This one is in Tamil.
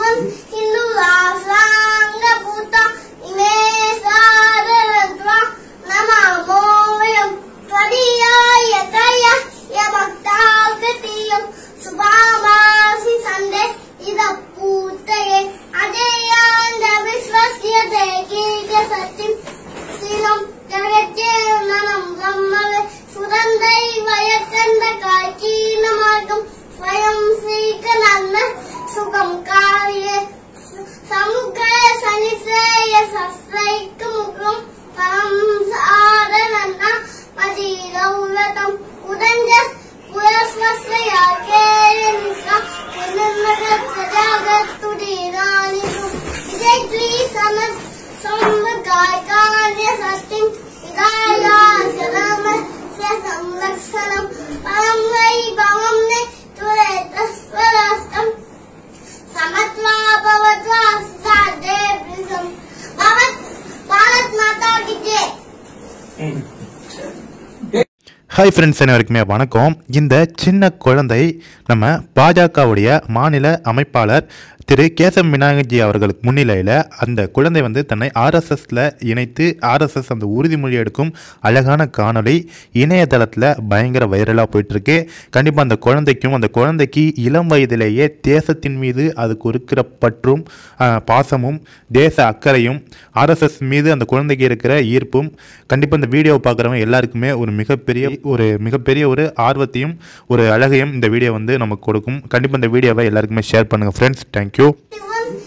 Hindu Ranga Buddha Imesarantva Namamoyam Tvadiya Yataya Yamaktagatiyam Subhamasi Sande Ida Putaye Adeyanda Viswasya Dekika Satim Silam Jagatye Nanam Brahmave Surandai Vayakanda Kakina Margam Swayam Sikananda Sugam Karye Samukaya Sanisaya Sasraikam Param Saranana Madiraulatam Udanja Purasvasya Kenisa Kunanagat Jagatudinani Vijaytri Samas Samvakarya Satim Idaya Sarama Samlakshanam Paramvai Bhavamne Turetasvarastam Samatva Bhavatva Sadebrisam Bharat Mata Ki Jai. Hi friends, அனைவருக்குமே வணக்கம். இந்த சின்ன குழந்தை நம்ம பாஜகவுடைய மாநில அமைப்பாளர் திரு கேசவ் விநாயகஜி அவர்களுக்கு முன்னிலையில் அந்த குழந்தை தன்னை ஆர்எஸ்எஸில் இணைத்து ஆர்எஸ்எஸ் அந்த உறுதிமொழி எடுக்கும் அழகான காணொளி இணையதளத்தில் பயங்கர வைரலாக போயிட்டுருக்கு. கண்டிப்பாக அந்த குழந்தைக்கு இளம் வயதிலேயே தேசத்தின் மீது அதுக்கு இருக்கிற பற்றும் பாசமும் தேச அக்கறையும் ஆர்எஸ்எஸ் மீது அந்த குழந்தைக்கு இருக்கிற ஈர்ப்பும் கண்டிப்பாக இந்த வீடியோவை பார்க்குறவங்க எல்லாருக்குமே ஒரு மிகப்பெரிய ஒரு ஆர்வத்தையும் ஒரு அழகையும் இந்த வீடியோ நமக்கு கொடுக்கும். கண்டிப்பாக இந்த வீடியோவை எல்லாருக்குமே ஷேர் பண்ணுங்கள் ஃப்ரெண்ட்ஸ். தேங்க்யூ.